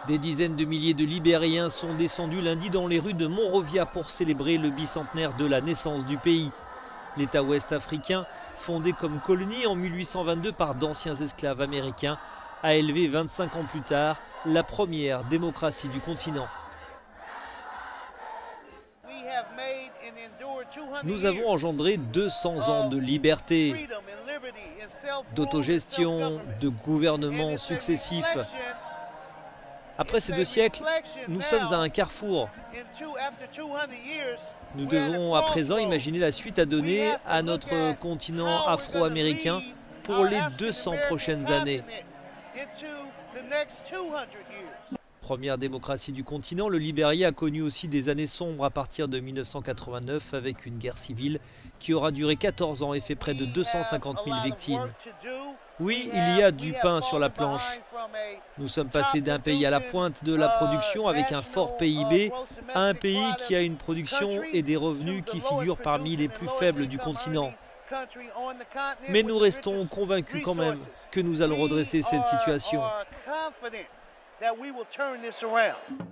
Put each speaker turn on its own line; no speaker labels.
Des dizaines de milliers de Libériens sont descendus lundi dans les rues de Monrovia pour célébrer le bicentenaire de la naissance du pays. L'État ouest africain, fondé comme colonie en 1822 par d'anciens esclaves américains, a élevé 25 ans plus tard la première démocratie du continent. Nous avons engendré 200 ans de liberté, d'autogestion, de gouvernements successifs. Après ces 2 siècles, nous sommes à un carrefour. Nous devons à présent imaginer la suite à donner à notre continent afro-américain pour les 200 prochaines années. Première démocratie du continent, le Libéria a connu aussi des années sombres à partir de 1989 avec une guerre civile qui aura duré 14 ans et fait près de 250 000 victimes. Oui, il y a du pain sur la planche. Nous sommes passés d'un pays à la pointe de la production avec un fort PIB à un pays qui a une production et des revenus qui figurent parmi les plus faibles du continent. Mais nous restons convaincus quand même que nous allons redresser cette situation.
That we will turn this around.